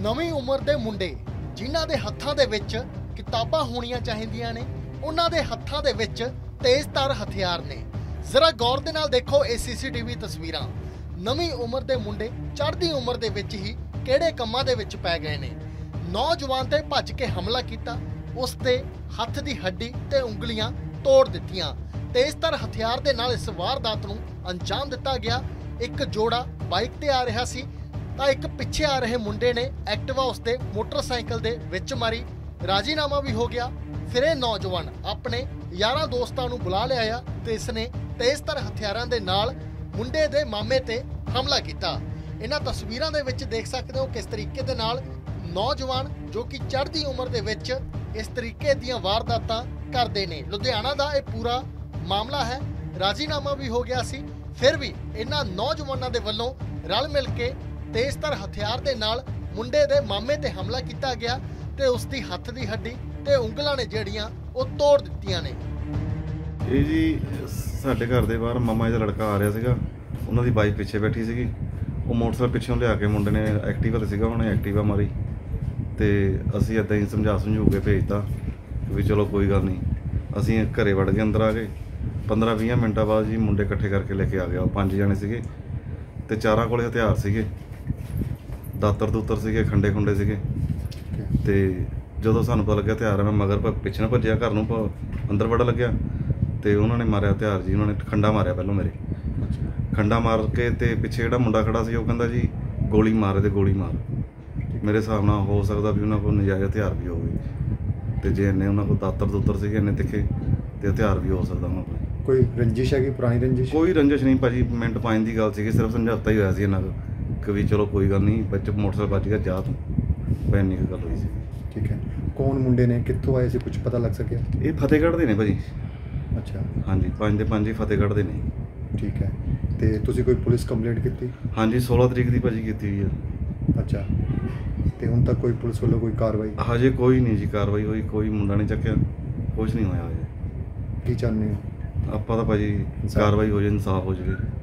ਨਵੀਂ ਉਮਰ ਦੇ ਮੁੰਡੇ ਜਿਨ੍ਹਾਂ ਦੇ ਹੱਥਾਂ ਦੇ ਵਿੱਚ ਕਿਤਾਬਾਂ ਹੋਣੀਆਂ ਚਾਹੀਦੀਆਂ ਨੇ, ਉਹਨਾਂ ਦੇ ਹੱਥਾਂ ਦੇ ਵਿੱਚ ਤੇਜ਼ਧਾਰ ਹਥਿਆਰ ਨੇ। ਜ਼ਰਾ ਗੌਰ ਦੇ ਨਾਲ ਦੇਖੋ ਇਹ ਸੀਸੀਟੀਵੀ ਤਸਵੀਰਾਂ। ਨਵੀਂ ਉਮਰ ਦੇ ਮੁੰਡੇ ਚੜ੍ਹਦੀ ਉਮਰ ਦੇ ਵਿੱਚ ਹੀ ਕਿਹੜੇ ਕੰਮਾਂ ਦੇ ਵਿੱਚ ਪੈ ਗਏ ਨੇ। ਨੌਜਵਾਨ ਤੇ ਭੱਜ ਕੇ ਹਮਲਾ ਕੀਤਾ, ਉਸ ਦੇ ਹੱਥ ਦੀ ਹੱਡੀ ਤੇ ਉਂਗਲੀਆਂ ਤੋੜ ਦਿੱਤੀਆਂ। ਤੇਜ਼ਧਾਰ ਹਥਿਆਰ ਦੇ ਨਾਲ ਇਸ ਵਾਰਦਾਤ ਨੂੰ ਅੰਜਾਮ ਦਿੱਤਾ ਗਿਆ। ਇੱਕ ਜੋੜਾ ਬਾਈਕ ਤੇ ਆ ਰਿਹਾ ਸੀ ਤਾਂ ਇੱਕ ਪਿੱਛੇ ਆ ਰਹੇ ਮੁੰਡੇ ਨੇ ਐਕਟਿਵਾ ਉਸਦੇ ਮੋਟਰਸਾਈਕਲ ਦੇ ਵਿੱਚ ਮਾਰੀ। ਰਾਜੀਨਾਮਾ ਵੀ ਹੋ ਗਿਆ। ਫਿਰ ਇਹ ਨੌਜਵਾਨ ਆਪਣੇ ਯਾਰਾਂ ਦੋਸਤਾਂ ਨੂੰ ਬੁਲਾ ਲਿਆਇਆ ਤੇ ਇਸਨੇ ਤੇਜ਼ਧਾਰ ਹਥਿਆਰਾਂ ਦੇ ਨਾਲ ਮੁੰਡੇ ਦੇ ਮਾਮੇ ਤੇ ਹਮਲਾ ਕੀਤਾ। ਇਹਨਾਂ ਤਸਵੀਰਾਂ ਦੇ ਵਿੱਚ ਦੇਖ ਸਕਦੇ ਹੋ ਕਿਸ ਤਰੀਕੇ ਦੇ ਨਾਲ ਨੌਜਵਾਨ ਜੋ ਕਿ ਚੜ੍ਹਦੀ ਉਮਰ ਦੇ ਵਿੱਚ ਇਸ ਤਰੀਕੇ ਦੀਆਂ ਵਾਰਦਾਤਾਂ ਕਰਦੇ ਨੇ। ਲੁਧਿਆਣਾ ਦਾ ਇਹ ਪੂਰਾ ਮਾਮਲਾ ਹੈ। ਰਾਜੀਨਾਮਾ ਵੀ ਹੋ ਗਿਆ ਸੀ, ਫਿਰ ਵੀ ਇਹਨਾਂ ਨੌਜਵਾਨਾਂ ਦੇ ਵੱਲੋਂ ਰਲ ਮਿਲ ਕੇ ਤੇਜ਼ਧਾਰ ਹਥਿਆਰ ਦੇ ਨਾਲ ਮੁੰਡੇ ਦੇ ਮਾਮੇ ਤੇ ਹਮਲਾ ਕੀਤਾ ਗਿਆ ਤੇ ਉਸ ਦੀ ਹੱਥ ਦੀ ਹੱਡੀ ਤੇ ਉਂਗਲਾਂ ਨੇ ਜਿਹੜੀਆਂ ਉਹ ਤੋੜ ਦਿੱਤੀਆਂ ਨੇ। ਇਹ ਜੀ ਸਾਡੇ ਘਰ ਦੇ ਬਾਹਰ ਮਾਮਾ ਜੀ ਦਾ ਲੜਕਾ ਆ ਰਿਹਾ ਸੀਗਾ, ਉਹਨਾਂ ਦੀ ਬਾਈਕ ਪਿੱਛੇ ਬੈਠੀ ਸੀਗੀ। ਉਹ ਮੋਟਰਸਾਈਕਲ ਪਿੱਛੋਂ ਲਿਆ ਕੇ ਮੁੰਡੇ ਨੇ ਐਕਟੀਵਾ ਤੇ ਸੀਗਾ, ਉਹਨੇ ਐਕਟੀਵਾ ਮਾਰੀ ਤੇ ਅਸੀਂ ਇੱਦਾਂ ਹੀ ਸਮਝੂ ਕੇ ਭੇਜਤਾ ਵੀ ਚਲੋ ਕੋਈ ਗੱਲ ਨਹੀਂ। ਅਸੀਂ ਘਰੇ ਵੜ ਗਏ, ਅੰਦਰ ਆ ਗਏ। 15-20 ਮਿੰਟਾਂ ਬਾਅਦ ਜੀ ਮੁੰਡੇ ਇਕੱਠੇ ਕਰਕੇ ਲੈ ਕੇ ਆ ਗਿਆ। ਉਹ 5 ਜਣੇ ਸੀਗੇ ਤੇ ਚਾਰਾਂ ਕੋਲੇ ਹਥਿਆਰ ਸੀਗੇ, ਦਾਤਰ ਸੀਗੇ, ਖੰਡੇ ਸੀਗੇ। ਤੇ ਜਦੋਂ ਸਾਨੂੰ ਪਤਾ ਲੱਗਿਆ ਹਥਿਆਰ, ਮੈਂ ਮਗਰ ਪਿੱਛੇ ਨੂੰ ਭੱਜਿਆ, ਘਰ ਨੂੰ ਅੰਦਰ ਵੜਨ ਲੱਗਿਆ ਤੇ ਉਹਨਾਂ ਨੇ ਮਾਰਿਆ ਹਥਿਆਰ ਜੀ। ਉਹਨਾਂ ਨੇ ਖੰਡਾ ਮਾਰਿਆ, ਪਹਿਲਾਂ ਮੇਰੇ ਖੰਡਾ ਮਾਰ ਕੇ ਤੇ ਪਿੱਛੇ ਜਿਹੜਾ ਮੁੰਡਾ ਖੜਾ ਸੀ ਉਹ ਕਹਿੰਦਾ ਜੀ ਗੋਲੀ ਮਾਰ ਦੇ, ਗੋਲੀ ਮਾਰ। ਮੇਰੇ ਹਿਸਾਬ ਨਾਲ ਹੋ ਸਕਦਾ ਵੀ ਉਹਨਾਂ ਕੋਲ ਨਜਾਇਜ਼ ਹਥਿਆਰ ਵੀ ਹੋਵੇ ਤੇ ਜੇ ਇੰਨੇ ਉਹਨਾਂ ਕੋਲ ਦਾਤਰ ਸੀਗੇ ਇੰਨੇ ਤਿੱਖੇ ਤੇ ਹਥਿਆਰ ਵੀ ਹੋ ਸਕਦਾ ਉਹਨਾਂ ਕੋਲ। ਕੋਈ ਰੰਜਿਸ਼ ਹੈਗੀ, ਪੁਰਾਣੀ ਰੰਜਿਸ਼? ਕੋਈ ਰੰਜਿਸ਼ ਨਹੀਂ ਭਾਜੀ, ਮਿੰਟ ਪੰਜ ਦੀ ਗੱਲ ਸੀਗੀ, ਸਿਰਫ ਸਮਝੌਤਾ ਹੀ ਹੋਇਆ ਸੀ ਇਹਨਾਂ ਕੋਲ ਕਿ ਵੀ ਚਲੋ ਕੋਈ ਗੱਲ ਨਹੀਂ, ਬੱਚ ਮੋਟਰਸਾਈਕਲ ਵੱਜ ਗਿਆ ਜਾ ਤੂੰ, ਇੰਨੀ ਕੁ ਗੱਲ ਹੋਈ ਸੀ। ਠੀਕ ਹੈ। ਕੌਣ ਮੁੰਡੇ ਨੇ, ਕਿੱਥੋਂ ਆਏ ਸੀ, ਕੁਝ ਪਤਾ ਲੱਗ ਸਕਿਆ? ਇਹ ਫਤਿਹਗੜ੍ਹ ਦੇ ਨੇ ਭਾਜੀ। ਅੱਛਾ। ਹਾਂਜੀ, 5 ਦੇ 5 ਹੀ ਫਤਿਹਗੜ੍ਹ ਦੇ ਨੇ। ਠੀਕ ਹੈ। ਤੇ ਤੁਸੀਂ ਕੋਈ ਪੁਲਿਸ ਕੰਪਲੇਂਟ ਕੀਤੀ? ਹਾਂਜੀ, 16 ਤਰੀਕ ਦੀ ਭਾਜੀ ਕੀਤੀ ਹੋਈ ਆ। ਅੱਛਾ। ਤੇ ਹੁਣ ਤੱਕ ਕੋਈ ਪੁਲਿਸ ਵੱਲੋਂ ਕੋਈ ਕਾਰਵਾਈ? ਹਜੇ ਕੋਈ ਨਹੀਂ ਜੀ ਕਾਰਵਾਈ ਹੋਈ, ਕੋਈ ਮੁੰਡਾ ਨਹੀਂ ਚੱਕਿਆ, ਕੁਝ ਨਹੀਂ ਹੋਇਆ ਹਜੇ। ਕੀ ਚਾਹੁੰਦੇ ਹੋ? ਆਪਾਂ ਤਾਂ ਭਾਜੀ ਕਾਰਵਾਈ ਹੋ ਜਾਏ, ਇਨਸਾਫ ਹੋ ਜਾਵੇ।